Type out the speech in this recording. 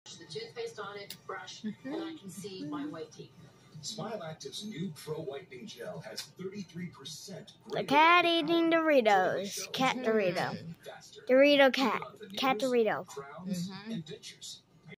The toothpaste on it, brush, and I can see my white teeth. Smile Active's new Pro Whitening Gel has 33%. The cat eating Doritos. Cat Dorito. Dorito cat. Cat Dorito. Crowns and dentures.